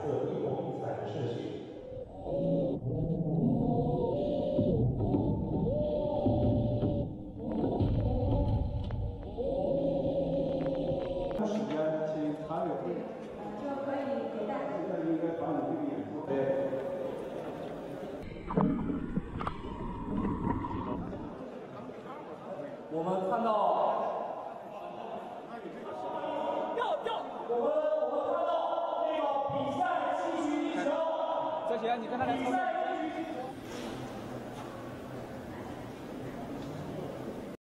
色异国异彩的盛行。时间请参与会就可以给大家。现在应该把你这个演出对。我们看到。 我们看到这个比赛继续进行。小贤，你跟他俩操作。